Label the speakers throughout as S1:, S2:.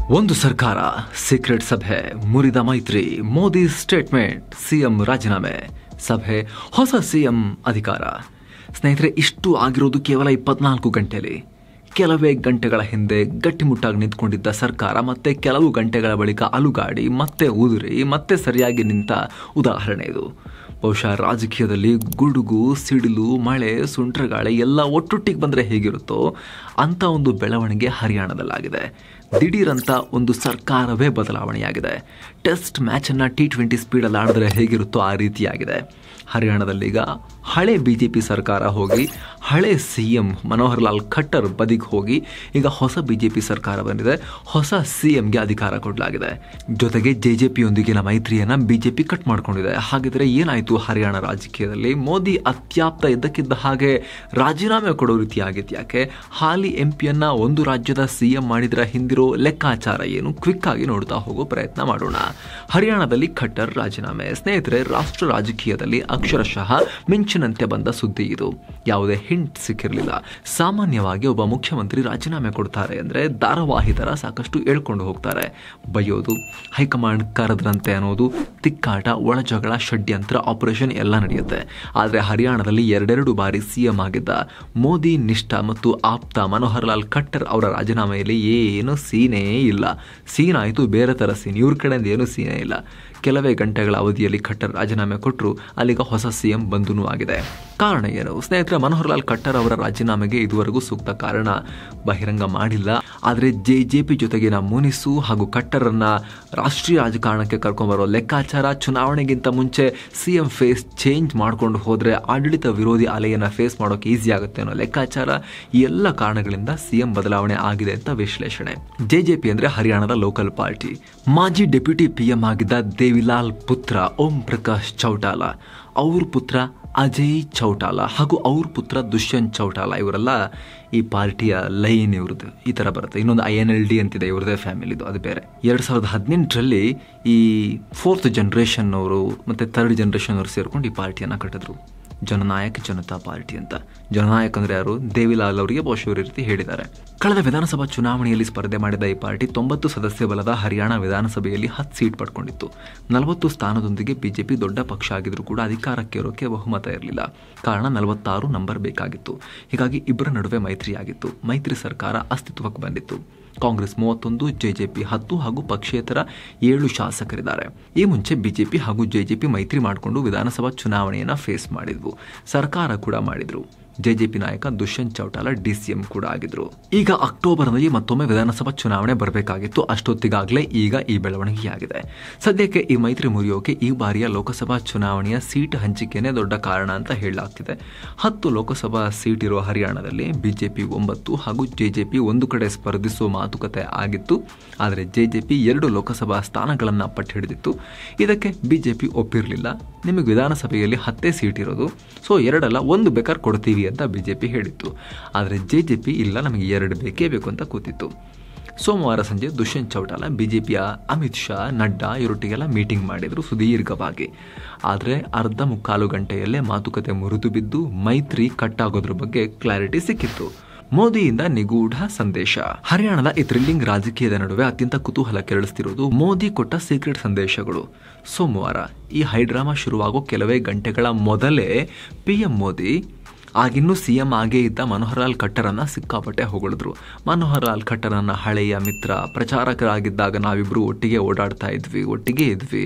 S1: ಒಂದು ಸರ್ಕಾರ, ಸೀಕ್ರೆಟ್ ಸಭೆ, ಮುರಿದ ಮೈತ್ರಿ, ಮೋದಿ ಸ್ಟೇಟ್ಮೆಂಟ್, ಸಿಎಂ ರಾಜೀನಾಮೆ, ಸಭೆ, ಹೊಸ ಸಿಎಂ ಅಧಿಕಾರ. ಸ್ನೇಹಿತರೆ, ಇಷ್ಟು ಆಗಿರೋದು ಕೇವಲ 24 ಗಂಟೆಯಲ್ಲಿ. ಕೆಲವೇ ಗಂಟೆಗಳ ಹಿಂದೆ ಗಟ್ಟಿಮುಟ್ಟಾಗಿ ನಿಂತ್ಕೊಂಡಿದ್ದ ಸರ್ಕಾರ ಮತ್ತೆ ಕೆಲವು ಗಂಟೆಗಳ ಬಳಿಕ ಅಲುಗಾಡಿ ಮತ್ತೆ ಉದುರಿ ಮತ್ತೆ ಸರಿಯಾಗಿ ನಿಂತ ಉದಾಹರಣೆ ಇದು. ಬಹುಶಃ ರಾಜಕೀಯದಲ್ಲಿ ಗುಡುಗು, ಸಿಡಿಲು, ಮಳೆ, ಸುಂಟ್ರಗಾಳಿ ಎಲ್ಲ ಒಟ್ಟೊಟ್ಟಿಗೆ ಬಂದರೆ ಹೇಗಿರುತ್ತೋ ಅಂಥ ಒಂದು ಬೆಳವಣಿಗೆ ಹರಿಯಾಣದಲ್ಲಾಗಿದೆ. ದಿಢೀರಂತ ಒಂದು ಸರ್ಕಾರವೇ ಬದಲಾವಣೆಯಾಗಿದೆ. ಟೆಸ್ಟ್ ಮ್ಯಾಚನ್ನು T20 ಸ್ಪೀಡಲ್ಲಿ ಆಡಿದ್ರೆ ಹೇಗಿರುತ್ತೋ ಆ ರೀತಿಯಾಗಿದೆ. ಹರಿಯಾಣದಲ್ಲೀಗ ಹಳೆ BJP ಸರ್ಕಾರ ಹೋಗಿ ಹಳೆ CM ಮನೋಹರ್ ಲಾಲ್ ಖಟ್ಟರ್ ಬದಿಗೆ ಹೋಗಿ ಈಗ ಹೊಸ BJP ಸರ್ಕಾರ ಬಂದಿದೆ. ಹೊಸ CMಗೆ ಅಧಿಕಾರ ಕೊಡಲಾಗಿದೆ. ಜೊತೆಗೆ JJPಯೊಂದಿಗಿನ ಮೈತ್ರಿಯನ್ನು BJP ಕಟ್ ಮಾಡ್ಕೊಂಡಿದೆ. ಹಾಗಿದ್ರೆ ಏನಾಯಿತು ಹರಿಯಾಣ ರಾಜಕೀಯದಲ್ಲಿ? ಮೋದಿ ಅತ್ಯಾಪ್ತ ಇದ್ದಕ್ಕಿದ್ದ ಹಾಗೆ ರಾಜೀನಾಮೆ ಕೊಡೋ ರೀತಿ ಆಗಿತ್ತು ಯಾಕೆ? ಹಾಲಿ MP ಒಂದು ರಾಜ್ಯದ CM ಮಾಡಿದ್ರ ಹಿಂದಿರೋ ಲೆಕ್ಕಾಚಾರ ಏನು? ಕ್ವಿಕ್ ಆಗಿ ನೋಡ್ತಾ ಹೋಗೋ ಪ್ರಯತ್ನ ಮಾಡೋಣ. ಹರಿಯಾಣದಲ್ಲಿ ಖಟ್ಟರ್ ರಾಜೀನಾಮೆ. ಸ್ನೇಹಿತರೆ, ರಾಷ್ಟ್ರ ರಾಜಕೀಯದಲ್ಲಿ ಅಕ್ಷರಶಃ ಮಿಂಚಿನಂತೆ ಬಂದ ಸುದ್ದಿ ಇದು. ಯಾವುದೇ ಹಿಂಟ್ ಸಿಕ್ಕಿರಲಿಲ್ಲ. ಸಾಮಾನ್ಯವಾಗಿ ಒಬ್ಬ ಮುಖ್ಯಮಂತ್ರಿ ರಾಜೀನಾಮೆ ಕೊಡ್ತಾರೆ ಅಂದರೆ ಧಾರಾವಾಹಿ ಥರ ಸಾಕಷ್ಟು ಹೇಳ್ಕೊಂಡು ಹೋಗ್ತಾರೆ. ಬೈಯೋದು, ಹೈಕಮಾಂಡ್ ಕರೆದ್ರಂತೆ ಅನ್ನೋದು, ತಿಕ್ಕಾಟ, ಒಳಜಗಳ, ಷಡ್ಯಂತ್ರ, ಆಪರೇಷನ್ ಎಲ್ಲ ನಡೆಯುತ್ತೆ. ಆದರೆ ಹರಿಯಾಣದಲ್ಲಿ 2 ಬಾರಿ CM ಆಗಿದ್ದ ಮೋದಿ ನಿಷ್ಠ ಮತ್ತು ಆಪ್ತ ಮನೋಹರ್ ಲಾಲ್ ಖಟ್ಟರ್ ಅವರ ರಾಜೀನಾಮೆಯಲ್ಲಿ ಏನು ಸೀನೇ ಇಲ್ಲ. ಸೀನ್ ಆಯಿತು ಬೇರೆ ಥರ ಸೀನ್. ಇವ್ರ ಕಡೆಯಿಂದ ಏನು ಸೀನೇ ಇಲ್ಲ. ಕೆಲವೇ ಗಂಟೆಗಳ ಅವಧಿಯಲ್ಲಿ ಖಟ್ಟರ್ ರಾಜೀನಾಮೆ ಕೊಟ್ಟರು. ಅಲ್ಲಿಗ ಹೊಸ CM ಬಂದೂ ಆಗಿದೆ. ಕಾರಣ ಏನು? ಸ್ನೇಹಿತರೆ, ಮನೋಹರ್ ಲಾಲ್ ಖಟ್ಟರ್ ಅವರ ರಾಜೀನಾಮೆಗೆ ಇದುವರೆಗೂ ಸೂಕ್ತ ಕಾರಣ ಬಹಿರಂಗ ಮಾಡಿಲ್ಲ. ಆದರೆ JJP ಜೊತೆಗಿನ ಮುನಿಸು ಹಾಗೂ ಖಟ್ಟರನ್ನ ರಾಷ್ಟ್ರೀಯ ರಾಜಕಾರಣಕ್ಕೆ ಕರ್ಕೊಂಡ್ಬರೋ ಲೆಕ್ಕಾಚಾರ, ಚುನಾವಣೆಗಿಂತ ಮುಂಚೆ CM ಫೇಸ್ ಚೇಂಜ್ ಮಾಡ್ಕೊಂಡು ಹೋದರೆ ಆಡಳಿತ ವಿರೋಧಿ ಅಲೆಯನ್ನು ಫೇಸ್ ಮಾಡೋಕೆ ಈಸಿ ಆಗುತ್ತೆ ಅನ್ನೋ ಲೆಕ್ಕಾಚಾರ, ಈ ಎಲ್ಲ ಕಾರಣಗಳಿಂದ CM ಬದಲಾವಣೆ ಆಗಿದೆ ಅಂತ ವಿಶ್ಲೇಷಣೆ. JJP ಅಂದರೆ ಹರಿಯಾಣದ ಲೋಕಲ್ ಪಾರ್ಟಿ. ಮಾಜಿ ಡೆಪ್ಯೂಟಿ PM ಆಗಿದ್ದ ದೇವಿಲಾಲ್ ಪುತ್ರ ಓಂ ಪ್ರಕಾಶ್ ಚೌಟಾಲಾ, ಅವ್ರ ಪುತ್ರ ಅಜಯ್ ಚೌಟಾಲಾ ಹಾಗೂ ಅವ್ರ ಪುತ್ರ ದುಷ್ಯಂತ್ ಚೌಟಾಲಾ, ಇವರೆಲ್ಲ ಈ ಪಾರ್ಟಿಯ ಲೈನ್ ಇವ್ರದ್ದು ಈ ಥರ ಬರುತ್ತೆ. ಇನ್ನೊಂದು INLD ಅಂತಿದೆ ಇವ್ರದೇ ಫ್ಯಾಮಿಲಿದು, ಅದು ಬೇರೆ. 2018ರಲ್ಲಿ ಈ 4th ಜನರೇಷನ್ ಅವರು ಮತ್ತು 3rd ಜನರೇಷನ್ ಅವರು ಸೇರ್ಕೊಂಡು ಈ ಪಾರ್ಟಿಯನ್ನು ಕಟ್ಟಿದ್ರು. ಜನನಾಯಕ್ ಜನತಾ ಪಾರ್ಟಿ ಅಂತ. ಜನನಾಯಕ್ ಅಂದರೆ ಯಾರು? ದೇವಿಲಾಲ್ ಅವರಿಗೆ ಬಹುಶಃ ರೀತಿ ಹೇಳಿದ್ದಾರೆ. ಕಳೆದ ವಿಧಾನಸಭಾ ಚುನಾವಣೆಯಲ್ಲಿ ಸ್ಪರ್ಧೆ ಮಾಡಿದ ಈ ಪಾರ್ಟಿ 90 ಸದಸ್ಯ ಬಲದ ಹರಿಯಾಣ ವಿಧಾನಸಭೆಯಲ್ಲಿ 10 ಸೀಟ್ ಪಡ್ಕೊಂಡಿತ್ತು. 40 ಸ್ಥಾನದೊಂದಿಗೆ BJP ದೊಡ್ಡ ಪಕ್ಷ ಆಗಿದ್ರೂ ಕೂಡ ಅಧಿಕಾರಕ್ಕೆ ಇರೋಕೆ ಬಹುಮತ ಇರಲಿಲ್ಲ. ಕಾರಣ 46 ನಂಬರ್ ಬೇಕಾಗಿತ್ತು. ಹೀಗಾಗಿ ಇಬ್ಬರ ನಡುವೆ ಮೈತ್ರಿಯಾಗಿತ್ತು. ಮೈತ್ರಿ ಸರ್ಕಾರ ಅಸ್ತಿತ್ವಕ್ಕೆ ಬಂದಿತ್ತು. ಕಾಂಗ್ರೆಸ್ 31, JJP 10 ಹಾಗೂ ಪಕ್ಷೇತರ 7 ಶಾಸಕರಿದ್ದಾರೆ. ಈ ಮುಂಚೆ BJP ಹಾಗೂ JJP ಮೈತ್ರಿ ಮಾಡಿಕೊಂಡು ವಿಧಾನಸಭಾ ಚುನಾವಣೆಯನ್ನು ಫೇಸ್ ಮಾಡಿದ್ವು. ಸರ್ಕಾರ ಕೂಡ ಮಾಡಿದ್ರು. JJP ನಾಯಕ ದುಷ್ಯಂತ್ ಚೌಟಾಲಾ DCM ಕೂಡ ಆಗಿದ್ರು. ಈಗ ಅಕ್ಟೋಬರ್ನಲ್ಲಿ ಮತ್ತೊಮ್ಮೆ ವಿಧಾನಸಭಾ ಚುನಾವಣೆ ಬರಬೇಕಾಗಿತ್ತು. ಅಷ್ಟೊತ್ತಿಗಾಗಲೇ ಈಗ ಈ ಬೆಳವಣಿಗೆಯಾಗಿದೆ. ಸದ್ಯಕ್ಕೆ ಈ ಮೈತ್ರಿ ಮುರಿಯೋಕೆ ಈ ಬಾರಿಯ ಲೋಕಸಭಾ ಚುನಾವಣೆಯ ಸೀಟ್ ಹಂಚಿಕೆನೇ ದೊಡ್ಡ ಕಾರಣ ಅಂತ ಹೇಳಲಾಗ್ತಿದೆ. 10 ಲೋಕಸಭಾ ಸೀಟ್ ಇರುವ ಹರಿಯಾಣದಲ್ಲಿ BJP 9 ಹಾಗೂ JJP ಒಂದು ಕಡೆ ಸ್ಪರ್ಧಿಸುವ ಮಾತುಕತೆ ಆಗಿತ್ತು. ಆದರೆ JJP 2 ಲೋಕಸಭಾ ಸ್ಥಾನಗಳನ್ನು ಪಟ್ಟು ಹಿಡಿದಿತ್ತು. ಇದಕ್ಕೆ BJP ಒಪ್ಪಿರಲಿಲ್ಲ. ನಿಮಗೆ ವಿಧಾನಸಭೆಯಲ್ಲಿ 10 ಸೀಟ್ ಇರೋದು, ಸೊ 2 ಅಲ್ಲ 1 ಬೇಕಾದ್ರೆ ಕೊಡ್ತೀವಿ ಅಂತ BJP ಹೇಳಿತ್ತು. ಆದರೆ JJP ಇಲ್ಲ, ನಮಗೆ 2 ಬೇಕೇ ಬೇಕು ಅಂತ ಕೂತಿತ್ತು. ಸೋಮವಾರ ಸಂಜೆ ದುಷ್ಯಂತ್ ಚೌಟಾಲಾ BJPಯ ಅಮಿತ್ ಶಾ, ನಡ್ಡಾ ಇವರೊಟ್ಟಿಗೆಲ್ಲ ಮೀಟಿಂಗ್ ಮಾಡಿದ್ರು ಸುದೀರ್ಘವಾಗಿ. ಆದರೆ ಅರ್ಧ ಮುಕ್ಕಾಲು ಗಂಟೆಯಲ್ಲೇ ಮಾತುಕತೆ ಮುರಿದು ಬಿದ್ದು ಮೈತ್ರಿ ಕಟ್ಟಾಗೋದ್ರ ಬಗ್ಗೆ ಕ್ಲಾರಿಟಿ ಸಿಕ್ಕಿತ್ತು. ಮೋದಿಯಿಂದ ನಿಗೂಢ ಸಂದೇಶ. ಹರಿಯಾಣದ ಈ ಥ್ರಿಲ್ಲಿಂಗ್ ರಾಜಕೀಯದ ನಡುವೆ ಅತ್ಯಂತ ಕುತೂಹಲ ಕೆರಳಿಸ್ತಿರೋದು ಮೋದಿ ಕೊಟ್ಟ ಸೀಕ್ರೆಟ್ ಸಂದೇಶಗಳು. ಸೋಮವಾರ ಈ ಹೈಡ್ರಾಮಾ ಶುರುವಾಗೋ ಕೆಲವೇ ಗಂಟೆಗಳ ಮೊದಲೇ PM ಮೋದಿ ಆಗಿನ್ನೂ CM ಆಗೇ ಇದ್ದ ಮನೋಹರ್ ಲಾಲ್ ಖಟ್ಟರನ್ನ ಸಿಕ್ಕಾಪಟ್ಟೆ ಹೊಗಳಿದ್ರು. ಮನೋಹರ್ ಲಾಲ್ ಖಟ್ಟರನ್ನ ಹಳೆಯ ಮಿತ್ರ, ಪ್ರಚಾರಕರಾಗಿದ್ದಾಗ ನಾವಿಬ್ಬರು ಒಟ್ಟಿಗೆ ಓಡಾಡ್ತಾ ಇದ್ವಿ, ಒಟ್ಟಿಗೆ ಇದ್ವಿ.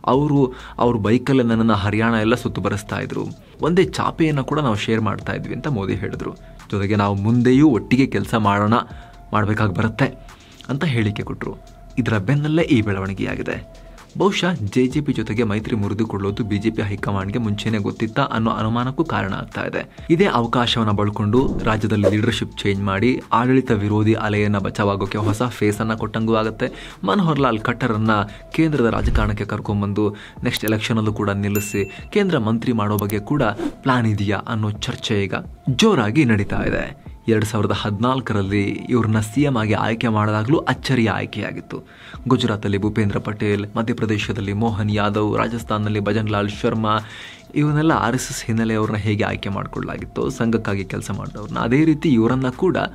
S1: ಅವ್ರ ಬೈಕಲ್ಲಿ ನನ್ನನ್ನು ಹರಿಯಾಣ ಎಲ್ಲ ಸುತ್ತು ಬರೆಸ್ತಾ ಇದ್ರು. ಒಂದೇ ಚಾಪೆಯನ್ನು ಕೂಡ ನಾವು ಶೇರ್ ಮಾಡ್ತಾ ಇದ್ವಿ ಅಂತ ಮೋದಿ ಹೇಳಿದ್ರು. ಜೊತೆಗೆ ನಾವು ಮುಂದೆಯೂ ಒಟ್ಟಿಗೆ ಕೆಲಸ ಮಾಡಬೇಕಾಗಿ ಬರುತ್ತೆ ಅಂತ ಹೇಳಿಕೆ ಕೊಟ್ಟರು. ಇದರ ಬೆನ್ನಲ್ಲೇ ಈ ಬೆಳವಣಿಗೆಯಾಗಿದೆ. ಬಹುಶಃ JJP ಜೊತೆಗೆ ಮೈತ್ರಿ ಮುರಿದುಕೊಳ್ಳೋದು BJP ಹೈಕಮಾಂಡ್ಗೆ ಮುಂಚೆನೇ ಗೊತ್ತಿತ್ತಾ ಅನ್ನೋ ಅನುಮಾನಕ್ಕೂ ಕಾರಣ ಆಗ್ತಾ ಇದೆ. ಇದೇ ಅವಕಾಶವನ್ನು ಬಳಕೊಂಡು ರಾಜ್ಯದಲ್ಲಿ ಲೀಡರ್ಶಿಪ್ ಚೇಂಜ್ ಮಾಡಿ ಆಡಳಿತ ವಿರೋಧಿ ಅಲೆಯನ್ನು ಬಚಾವಾಗೋಕೆ ಹೊಸ ಫೇಸನ್ನು ಕೊಟ್ಟಂಗೂ ಆಗುತ್ತೆ. ಮನೋಹರ್ ಲಾಲ್ ಖಟ್ಟರನ್ನ ಕೇಂದ್ರದ ರಾಜಕಾರಣಕ್ಕೆ ಕರ್ಕೊಂಡ್ಬಂದು ನೆಕ್ಸ್ಟ್ ಎಲೆಕ್ಷನಲ್ಲೂ ಕೂಡ ನಿಲ್ಲಿಸಿ ಕೇಂದ್ರ ಮಂತ್ರಿ ಮಾಡೋ ಬಗ್ಗೆ ಕೂಡ ಪ್ಲಾನ್ ಇದೆಯಾ ಅನ್ನೋ ಚರ್ಚೆ ಈಗ ಜೋರಾಗಿ ನಡೀತಾ ಇದೆ. 2014ರಲ್ಲಿ ಇವ್ರನ್ನ CM ಆಗಿ ಆಯ್ಕೆ ಮಾಡಿದಾಗಲೂ ಅಚ್ಚರಿಯ ಆಯ್ಕೆಯಾಗಿತ್ತು. ಗುಜರಾತಲ್ಲಿ ಭೂಪೇಂದ್ರ ಪಟೇಲ್, ಮಧ್ಯಪ್ರದೇಶದಲ್ಲಿ ಮೋಹನ್ ಯಾದವ್, ರಾಜಸ್ಥಾನದಲ್ಲಿ ಭಜನ್ ಲಾಲ್ ಶರ್ಮಾ, ಇವನ್ನೆಲ್ಲ RSS ಹಿನ್ನೆಲೆಯವ್ರನ್ನ ಹೇಗೆ ಆಯ್ಕೆ ಮಾಡಿಕೊಳ್ಳಲಾಗಿತ್ತು ಸಂಘಕ್ಕಾಗಿ ಕೆಲಸ ಮಾಡಿದವ್ರನ್ನ, ಅದೇ ರೀತಿ ಇವರನ್ನ ಕೂಡ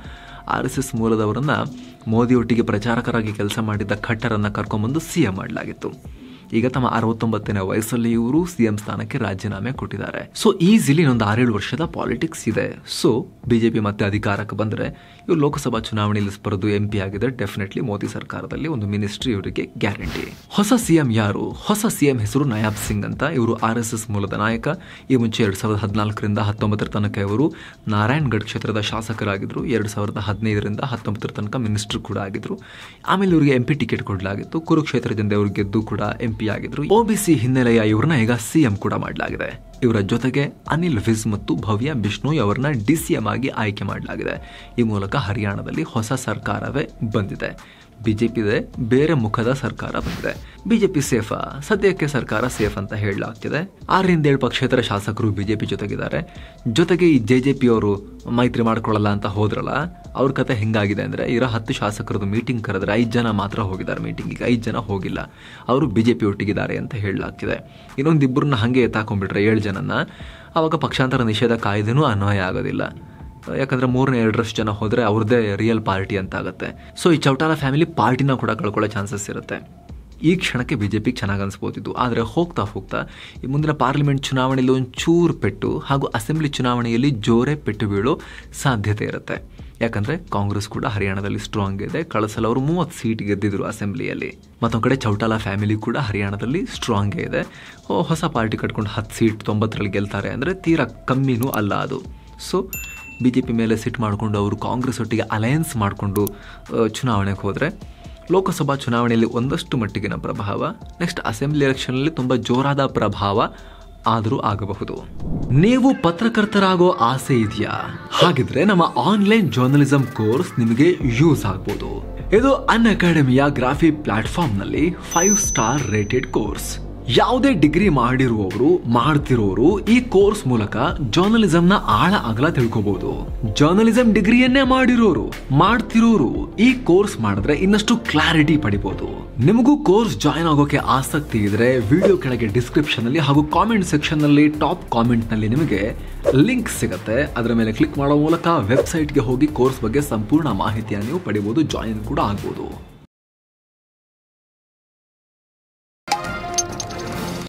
S1: RSS ಮೂಲದವರನ್ನ ಮೋದಿಯೊಟ್ಟಿಗೆ ಪ್ರಚಾರಕರಾಗಿ ಕೆಲಸ ಮಾಡಿದ್ದ ಖಟ್ಟರನ್ನ ಕರ್ಕೊಂಡ್ಬಂದು CM ಮಾಡಲಾಗಿತ್ತು. ಈಗ ತಮ್ಮ 69ನೇ ವಯಸ್ಸಲ್ಲಿ ಇವರು CM ಸ್ಥಾನಕ್ಕೆ ರಾಜೀನಾಮೆ ಕೊಟ್ಟಿದ್ದಾರೆ. ಸೊ ಈಸಿಲಿ ಇನ್ನೊಂದು 6-7 ವರ್ಷದ ಪಾಲಿಟಿಕ್ಸ್ ಇದೆ. ಸೊ ಬಿಜೆಪಿ ಮತ್ತೆ ಅಧಿಕಾರಕ್ಕೆ ಬಂದರೆ ಇವರು ಲೋಕಸಭಾ ಚುನಾವಣೆಯಲ್ಲಿ ಸ್ಪರ್ಧು MP ಆಗಿದೆ. ಡೆಫಿನೆಟ್ಲಿ ಮೋದಿ ಸರ್ಕಾರದಲ್ಲಿ ಒಂದು ಮಿನಿಸ್ಟ್ರಿ ಇವರಿಗೆ ಗ್ಯಾರಂಟಿ. ಹೊಸ CM ಯಾರು? ಹೊಸ CM ಹೆಸರು ನಯಾಬ್ ಸಿಂಗ್ ಅಂತ. ಇವರು RSS ಮೂಲದ ನಾಯಕ. ಈ ಮುಂಚೆ 2014ರಿಂದ 19 ತನಕ ಇವರು ನಾರಾಯಣ್ಗಢ್ ಕ್ಷೇತ್ರದ ಶಾಸಕರಾಗಿದ್ರು. 2015ರಿಂದ 19 ತನಕ ಮಿನಿಸ್ಟರ್ ಕೂಡ ಆಗಿದ್ರು. ಆಮೇಲೆ ಇವರಿಗೆ MP ಟಿಕೆಟ್ ಕೊಡಲಾಗಿತ್ತು. ಕುರುಕ್ಷೇತ್ರದಿಂದ ಇವರು ಗೆದ್ದು ಕೂಡ MP ಆಗಿದ್ರು. OBC ಹಿನ್ನೆಲೆಯ ಇವ್ರನ್ನ ಈಗ CM ಕೂಡ ಮಾಡಲಾಗಿದೆ. ಇವರ ಜೊತೆಗೆ ಅನಿಲ್ ವಿಜ್ ಮತ್ತು ಭವ್ಯ ಬಿಷ್ಣೋಯ್ ಅವರನ್ನ DCM ಆಗಿ ಆಯ್ಕೆ ಮಾಡಲಾಗಿದೆ. ಈ ಮೂಲಕ ಹರಿಯಾಣದಲ್ಲಿ ಹೊಸ ಸರ್ಕಾರವೇ ಬಂದಿದೆ. ಬಿಜೆಪಿದೆ ಬೇರೆ ಮುಖದ ಸರ್ಕಾರ ಬಂದಿದೆ. ಬಿಜೆಪಿ ಸೇಫಾ? ಸದ್ಯಕ್ಕೆ ಸರ್ಕಾರ ಸೇಫ್ ಅಂತ ಹೇಳಲಾಗ್ತಿದೆ. 6-7 ಪಕ್ಷೇತರ ಶಾಸಕರು ಬಿಜೆಪಿ ಜೊತೆಗಿದ್ದಾರೆ. ಜೊತೆಗೆ ಈ JJP ಅವರು ಮೈತ್ರಿ ಮಾಡ್ಕೊಳ್ಳಲ್ಲ ಅಂತ ಹೋದ್ರಲ್ಲ, ಅವ್ರ ಕತೆ ಹೆಂಗಾಗಿದೆ ಅಂದ್ರೆ, ಇರೋ 10 ಶಾಸಕರದ್ದು ಮೀಟಿಂಗ್ ಕರೆದ್ರೆ 5 ಜನ ಮಾತ್ರ ಹೋಗಿದ್ದಾರೆ ಮೀಟಿಂಗಿಗೆ, 5 ಜನ ಹೋಗಿಲ್ಲ. ಅವರು ಬಿಜೆಪಿ ಒಟ್ಟಿಗಿದ್ದಾರೆ ಅಂತ ಹೇಳಲಾಗ್ತಿದೆ. ಇನ್ನೊಂದಿಬ್ಬರನ್ನ ಹಾಗೆ ಎತ್ತಾಕೊಂಡ್ಬಿಟ್ರೆ 7 ಜನನ್ನ, ಅವಾಗ ಪಕ್ಷಾಂತರ ನಿಷೇಧ ಕಾಯ್ದೆನೂ ಅನ್ವಯ ಆಗೋದಿಲ್ಲ. ಯಾಕಂದ್ರೆ 3/2 ಜನ ಹೋದ್ರೆ ಅವ್ರದ್ದೇ ರಿಯಲ್ ಪಾರ್ಟಿ ಅಂತ ಆಗುತ್ತೆ. ಸೊ ಈ ಚೌಟಾಲ ಫ್ಯಾಮಿಲಿ ಪಾರ್ಟಿನ ಕೂಡ ಕಳ್ಕೊಳ್ಳೋ ಚಾನ್ಸಸ್ ಇರುತ್ತೆ. ಈ ಕ್ಷಣಕ್ಕೆ ಬಿಜೆಪಿಗೆ ಚೆನ್ನಾಗಿ ಅನಿಸ್ಬೋದಿತ್ತು. ಆದರೆ ಹೋಗ್ತಾ ಹೋಗ್ತಾ ಈ ಮುಂದಿನ ಪಾರ್ಲಿಮೆಂಟ್ ಚುನಾವಣೆಯಲ್ಲಿ ಒಂಚೂರು ಪೆಟ್ಟು ಹಾಗೂ ಅಸೆಂಬ್ಲಿ ಚುನಾವಣೆಯಲ್ಲಿ ಜೋರೇ ಪೆಟ್ಟು ಬೀಳೋ ಸಾಧ್ಯತೆ ಇರುತ್ತೆ. ಯಾಕಂದ್ರೆ ಕಾಂಗ್ರೆಸ್ ಕೂಡ ಹರಿಯಾಣದಲ್ಲಿ ಸ್ಟ್ರಾಂಗ್ ಇದೆ. ಕಳೆದ ಅವರು 30 ಸೀಟ್ ಗೆದ್ದಿದ್ರು ಅಸೆಂಬ್ಲಿಯಲ್ಲಿ. ಮತ್ತೊಂದು ಕಡೆ ಚೌಟಾಲ ಫ್ಯಾಮಿಲಿ ಕೂಡ ಹರಿಯಾಣದಲ್ಲಿ ಸ್ಟ್ರಾಂಗೇ ಇದೆ. ಹೊಸ ಪಾರ್ಟಿ ಕಟ್ಕೊಂಡು 10 ಸೀಟ್ 90ರಲ್ಲಿ ಗೆಲ್ತಾರೆ ಅಂದರೆ ತೀರಾ ಕಮ್ಮಿನೂ ಅಲ್ಲ ಅದು. ಸೊ ಬಿಜೆಪಿ ಮೇಲೆ ಸಿಟ್ ಮಾಡಿಕೊಂಡು ಅವರು ಕಾಂಗ್ರೆಸ್ ಒಟ್ಟಿಗೆ ಅಲಯನ್ಸ್ ಮಾಡಿಕೊಂಡು ಚುನಾವಣೆಗೆ ಹೋದರೆ ಲೋಕಸಭಾ ಚುನಾವಣೆಯಲ್ಲಿ ಒಂದಷ್ಟು ಮಟ್ಟಿಗಿನ ಪ್ರಭಾವ, ನೆಕ್ಸ್ಟ್ ಅಸೆಂಬ್ಲಿ ಎಲೆಕ್ಷನ್ನಲ್ಲಿ ತುಂಬ ಜೋರಾದ ಪ್ರಭಾವ ಆದರೂ ಆಗಬಹುದು. ನೀವು ಪತ್ರಕರ್ತರಾಗೋ ಆಸೆ ಇದೆಯಾ? ಹಾಗಿದ್ರೆ ನಮ್ಮ ಆನ್ಲೈನ್ ಜರ್ನಲಿಸಂ ಕೋರ್ಸ್ ನಿಮಗೆ ಯೂಸ್ ಆಗ್ಬೋದು. ಇದು ಅನ್ಅಕಾಡೆಮಿಯ ಗ್ರಾಫಿ ಪ್ಲಾಟ್ಫಾರ್ಮ್ನಲ್ಲಿ 5 ಸ್ಟಾರ್ ರೇಟೆಡ್ ಕೋರ್ಸ್. ಯಾವುದೇ ಡಿಗ್ರಿ ಮಾಡಿರುವವರು ಮಾಡ್ತಿರೋರು ಈ ಕೋರ್ಸ್ ಮೂಲಕ ಜರ್ನಲಿಸಂನ ಆಳ ಅಗಲ ತಿಳ್ಕೋಬಹುದು. ಜರ್ನಲಿಸಂ ಡಿಗ್ರಿಯನ್ನೇ ಮಾಡಿರೋರು ಮಾಡ್ತಿರೋರು ಈ ಕೋರ್ಸ್ ಮಾಡಿದ್ರೆ ಇನ್ನಷ್ಟು ಕ್ಲಾರಿಟಿ ಪಡಿಬಹುದು. ನಿಮಗೂ ಕೋರ್ಸ್ ಜಾಯಿನ್ ಆಗೋಕೆ ಆಸಕ್ತಿ ಇದ್ರೆ ವಿಡಿಯೋ ಕೆಳಗೆ ಡಿಸ್ಕ್ರಿಪ್ಷನ್ ಅಲ್ಲಿ ಹಾಗೂ ಕಾಮೆಂಟ್ ಸೆಕ್ಷನ್ ನಲ್ಲಿ ಟಾಪ್ ಕಾಮೆಂಟ್ ನಲ್ಲಿ ನಿಮಗೆ ಲಿಂಕ್ ಸಿಗುತ್ತೆ. ಅದರ ಮೇಲೆ ಕ್ಲಿಕ್ ಮಾಡೋ ಮೂಲಕ ವೆಬ್ಸೈಟ್ಗೆ ಹೋಗಿ ಕೋರ್ಸ್ ಬಗ್ಗೆ ಸಂಪೂರ್ಣ ಮಾಹಿತಿಯನ್ನು ನೀವು ಪಡಿಬಹುದು, ಜಾಯಿನ್ ಕೂಡ ಆಗ್ಬೋದು.